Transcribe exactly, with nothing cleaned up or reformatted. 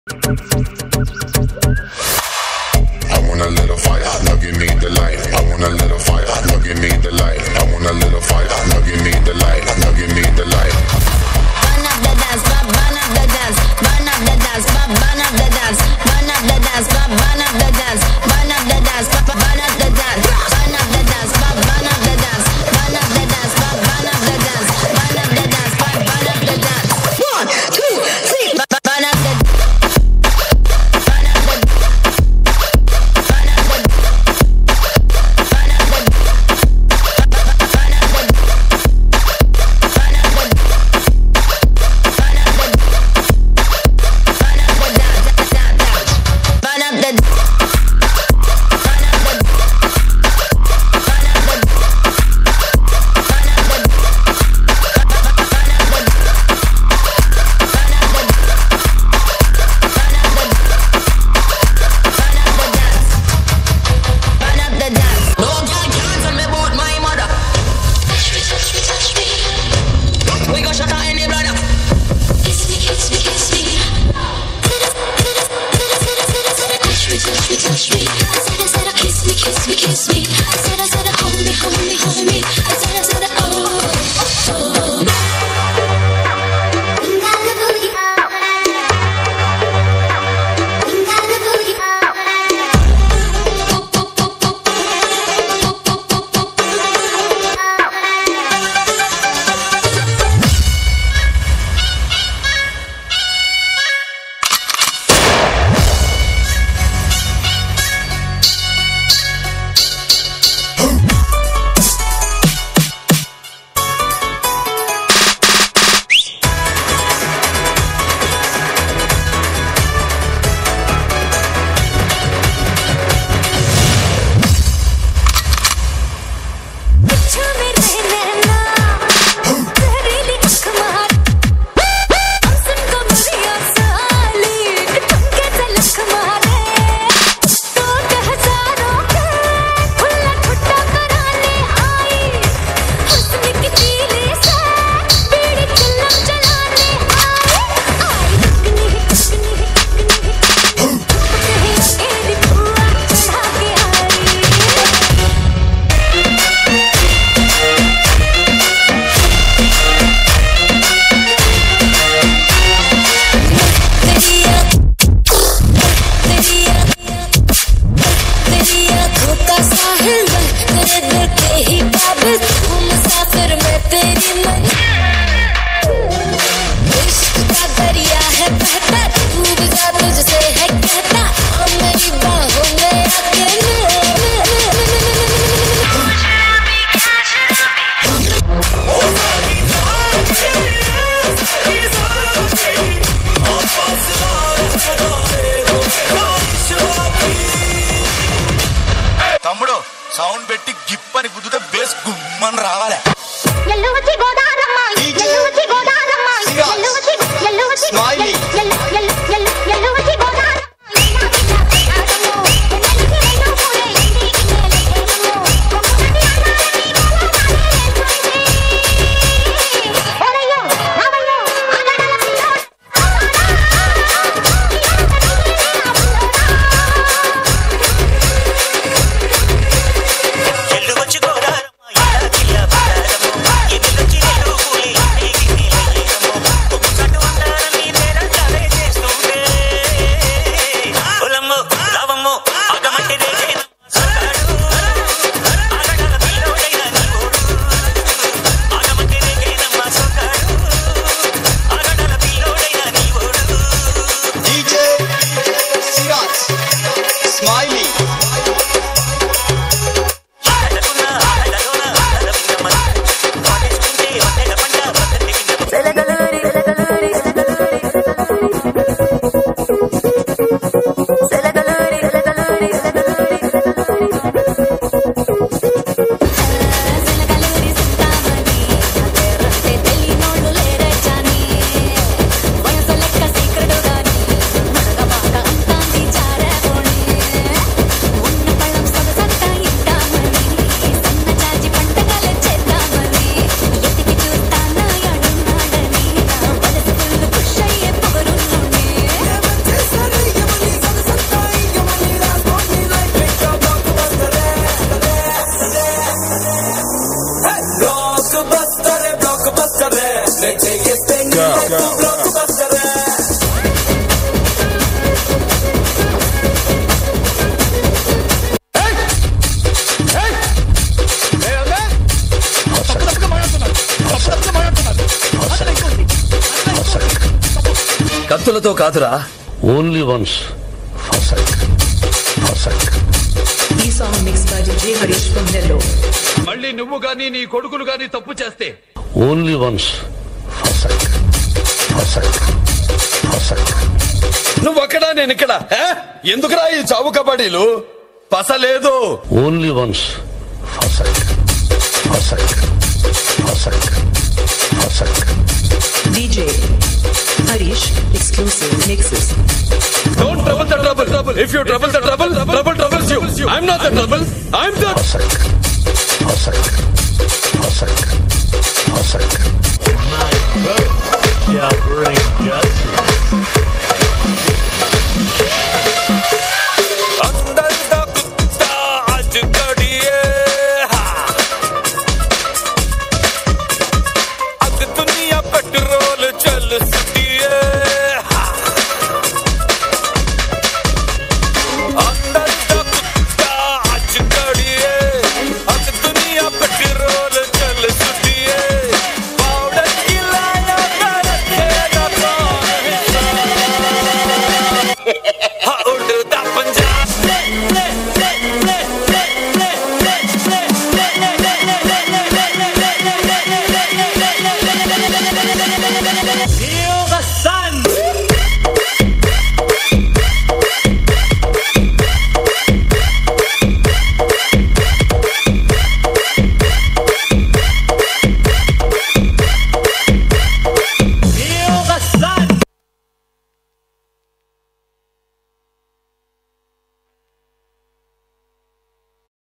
I want a little fire, now give me the light. I want a little fire, now give me the light. I want a little fire, now give me the light. Now give me the light. Burn up the dance, burn up the dance, burn up the dance, burn up the dance, burn up the dance, burn up the dance, burn up the dance, burn up the dance, burn up the dance, burn up the dance, burn up the dance, burn up the dance, burn up the dance, burn up the dance. One, two, three, burn up the. Sound పెట్టి గిప్ అని గుద్దుతే base గుమ్మని రావాలి. Hello, what you got? చేతులతో కాదురా, only once ఫసక్ ఫసక్. ఈ song mix by DJ Harish from Nellore. మళ్ళీ నువ్వు గాని నీ కొడుకులు గాని తప్పు చేస్తే ఓన్లీ వన్స్ ఫసక్ ఫసక్ ఫసక్. నువ్వక్కడా నేను ఇక్కడ. ఎందుకురా ఈ చావు కబడ్డీలు? పసలేదు. ఓన్లీ వన్స్ ఫసక్ ఫసక్ ఫసక్ ఫసక్. DJ Harish exclusive mixes. Don't trouble the trouble. trouble. If you trouble the trouble, trouble troubles you. I'm not the trouble. I'm the ఫసక్ ఫసక్ ఫసక్ ఫసక్. Yeah, bring